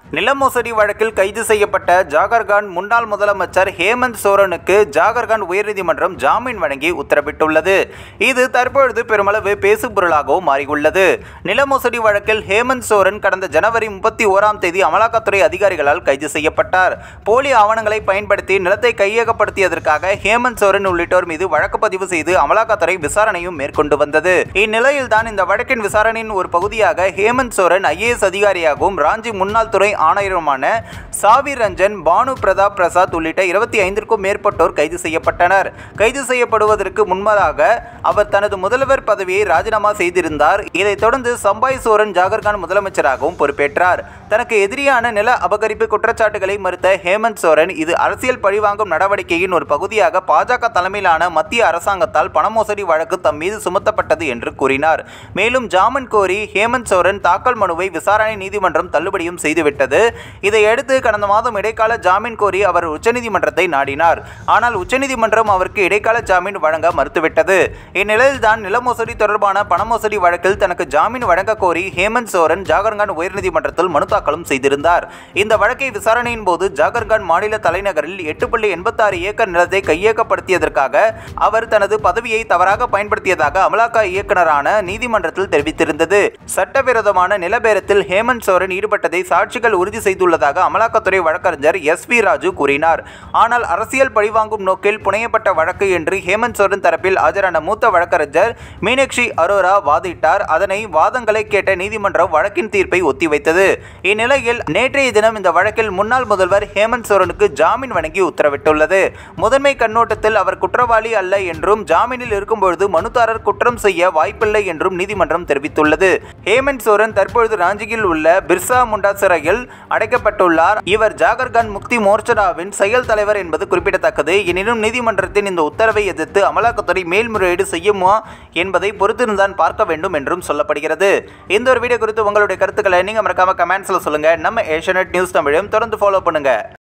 நில மோசடி வழக்கில் கைது செய்யப்பட்ட ஜாகர்காண்ட் முன்னாள் முதலமைச்சர் ஹேமந்த் சோரனுக்கு ஜாகர்காண்ட் உயர்நீதிமன்றம் ஜாமீன் வழங்கி உத்தரவிட்டுள்ளது. இது தற்பொழுது பெருமளவு பேசுபொருளாகவும் மாறியுள்ளது. நில மோசடி வழக்கில் ஹேமந்த் சோரன் கடந்த ஜனவரி 31ஆம் தேதி அமலாக்கத்துறை அதிகாரிகளால் கைது செய்யப்பட்டார். போலி ஆவணங்களை பயன்படுத்தி நிலத்தை கையகப்படுத்தியதற்காக ஹேமந்த் சோரன் உள்ளிட்டோர் மீது வழக்கு பதிவு செய்து அமலாக்கத்துறை விசாரணையும் மேற்கொண்டு வந்தது. இந்நிலையில்தான் இந்த வழக்கின் விசாரணையின் ஒரு பகுதியாக ஹேமந்த் சோரன் IAS அதிகாரியாகவும் ராஞ்சி முன்னாள் துறை ஆணையருமான சாவிர் ரஞ்சன், பானு பிரதாப் பிரசாத் உள்ளிட்ட 25க்கும் மேற்பட்டோர் கைது செய்யப்பட்டனர். கைது செய்யப்படுவதற்கு முன்பதாக அவர் தனது முதல்வர் பதவியை ராஜினாமா செய்திருந்தார். இதைத் தொடர்ந்து சம்பாய் சோரன் ஜாகர்காண்ட் முதலமைச்சராகவும் பொறுப்பேற்றார். தனக்கு எதிரியான நில அபகரிப்பு குற்றச்சாட்டுகளை மறுத்த ஹேமந்த் சோரன் இது அரசியல் பழிவாங்கும் நடவடிக்கையின் ஒரு பகுதியாக பாஜக தலைமையிலான மத்திய அரசாங்கத்தால் பணமோசடி வழக்கு தம் மீது சுமத்தப்பட்டது என்று கூறினார். மேலும் ஜாமீன் கோரி ஹேமந்த் சோரன் தாக்கல் மனுவை விசாரணை நீதிமன்றம் தள்ளுபடியும் செய்துவிட்டது. இதையடுத்து கடந்த மாதம் இடைக்கால ஜாமீன் கோரி அவர் உச்சநீதிமன்றத்தை நாடினார். ஆனால் உச்சநீதிமன்றம் அவருக்கு இடைக்கால ஜாமீன் வழங்க மறுத்துவிட்டது. இந்நிலையில்தான் நில மோசடி தொடர்பான பணமோசடி வழக்கில் தனக்கு ஜாமீன் வழங்க கோரி ஹேமந்த் சோரன் ஜாகர்காண்ட் உயர்நீதிமன்றத்தில் மனு தாக்கலும் செய்திருந்தார். இந்த வழக்கை விசாரணையின் போது ஜாகர்காண்ட் மாநில தலைநகரில் 8.86 ஏக்கர் நிலத்தை கையகப்படுத்தியதற்காக அவர் தனது பதவியை தவறாக பயன்படுத்தியதாக அமலாக்க இயக்குநரான நீதிமன்றத்தில் தெரிவித்திருந்தது. சட்டவிரோதமான நிலபேரத்தில் ஹேமந்த் சோரன் ஈடுபட்டதை சாட்சிகள் உறுதி செய்துள்ளதாக அமலாக்கத்துறை வழக்கறிஞர் SV ராஜு கூறினார். ஆனால் அரசியல் பழிவாங்கும் நோக்கில் புனையப்பட்ட வழக்கு என்று ஹேமந்த் சோரன் தரப்பில் ஆஜரான மூத்த வழக்கறிஞர் மீனாட்சி அரோரா வாதிட்டார். அதனை வாதங்களை கேட்ட நீதிமன்றம் வழக்கின் தீர்ப்பை ஒத்திவைத்தது. இந்நிலையில் நேற்றைய தினம் இந்த வழக்கில் முன்னாள் முதல்வர் ஹேமந்த் சோரனுக்கு ஜாமீன் வழங்கி உத்தரவிட்டுள்ளது. முதன்மை கண்ணோட்டத்தில் அவர் குற்றவாளி அல்ல என்றும் ஜாமீனில் இருக்கும்பொழுது மனுதாரர் குற்றம் செய்ய வாய்ப்பில்லை என்றும் நீதிமன்றம் தெரிவித்துள்ளது. ஹேமந்த் சோரன் தற்பொழுது ராஞ்சியில் உள்ள பிர்சா முண்டா சிறையில் அடைக்கப்பட்டுள்ளார். இவர் ஜாகர்காண்ட் முக்தி மோர்ச்சாவின் செயல் தலைவர் என்பது குறிப்பிடத்தக்கது. எனினும் நீதிமன்றத்தின் இந்த உத்தரவை எதிர்த்து அமலாக்கத்துறை மேல்முறையீடு செய்யுமா என்பதை பொறுத்திருந்தான் பார்க்க வேண்டும் என்றும் சொல்லப்படுகிறது. இந்த ஒரு வீடியோ குறித்து உங்களுடைய கருத்துக்களை நீங்க மறக்காம கமெண்ட்ஸ்ல சொல்லுங்க. நம்ம ஏஷியநெட் நியூஸ் தமிழையும் தொடர்ந்து ஃபாலோ பண்ணுங்க.